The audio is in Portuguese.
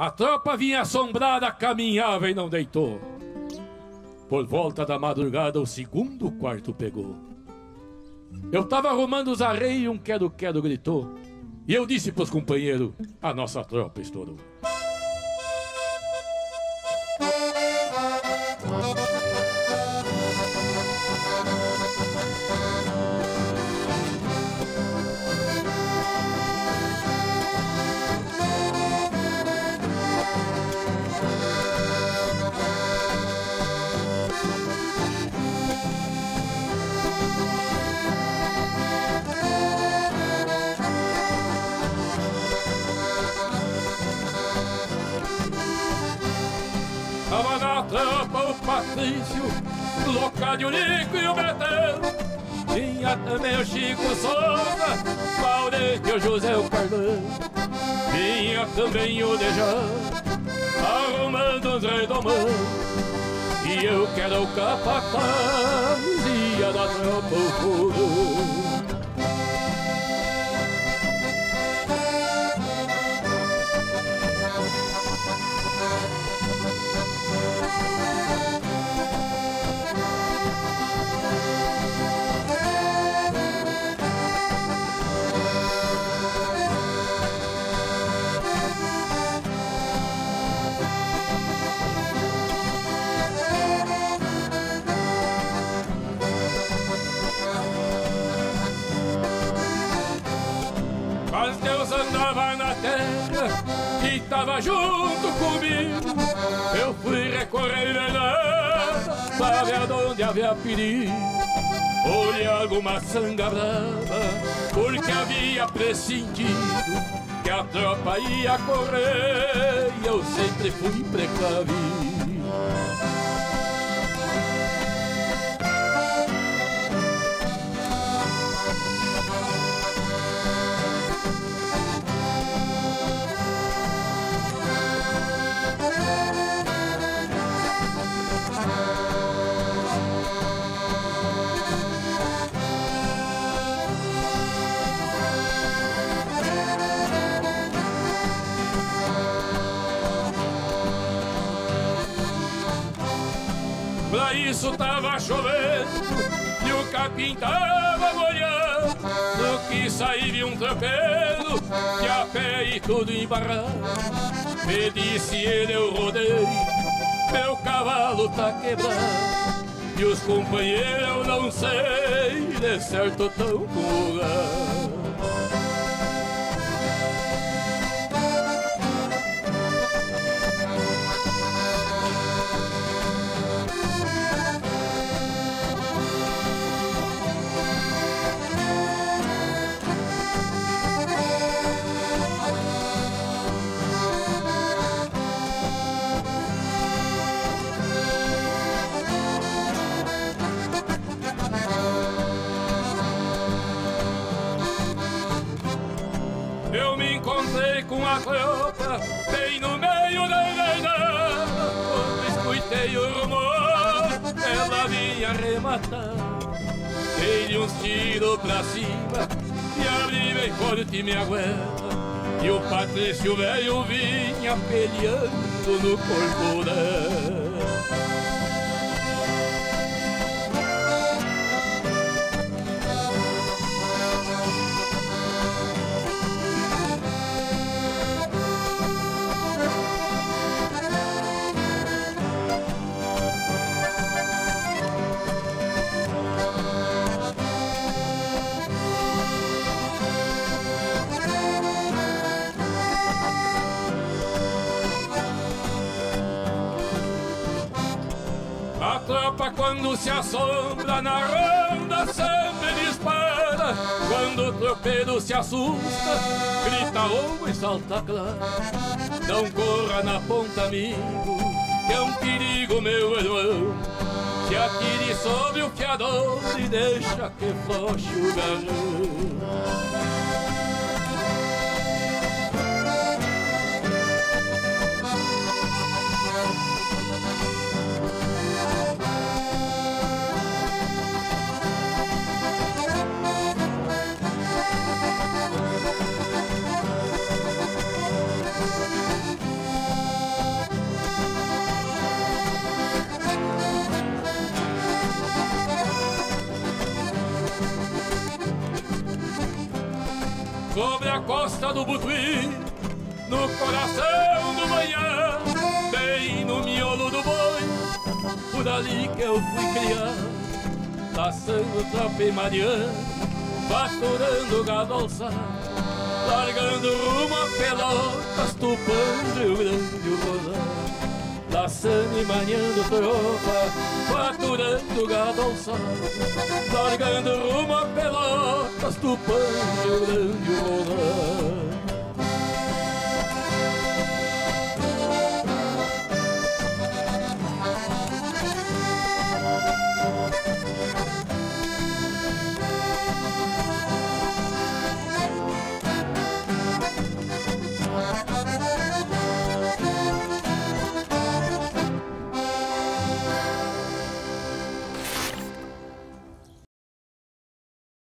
A tropa vinha assombrada, caminhava e não deitou. Por volta da madrugada o segundo quarto pegou. Eu tava arrumando os arreios e um quero-quero gritou. E eu disse pros companheiros, a nossa tropa estourou. Tava na tropa o Patrício, o Locádio, o Nico e o Betão. Tinha também o Chico Souza, Maurício e o José o Carlão. Tinha também o Dejão, arrumando uns redomão. E eu que era o capataz, ia da tropa o fogão. Mas Deus andava na terra e tava junto comigo. Eu fui recorrer nada pra ver onde havia perigo. Olhei alguma sanga brava, porque havia prescindido que a tropa ia correr e eu sempre fui precavido. Pra isso tava chovendo e o capim tava molhando. No que saí de um tropeiro, de a pé e tudo embarrado. Me disse ele, eu rodei, meu cavalo tá quebrado. E os companheiros eu não sei, de certo tão com lugar. Eu me encontrei com a tropa bem no meio da invernada. Quando escutei o rumor, ela vinha arrematar. Dei-lhe uns tiros pra cima e abri bem forte minha goela. E o Patrício velho vinha peleando no corpo dela. A tropa quando se assombra na ronda sempre dispara. Quando o tropeiro se assusta, grita longo e salta claro. Não corra na ponta, amigo, que é um perigo, meu irmão. Se atire sobre o fiador e deixa que floche o galão. costa do Butuí, no coração do manhã, bem no miolo do boi, por ali que eu fui criado, laçando tropa e mariano, faturando gado alçado, largando rumo a Pelotas, tupando Rio Grande o Rosário. Laçando e maniando tropa, faturando gado alçado, largando rumo a Pelotas, tupando Rio Grande o Rosário.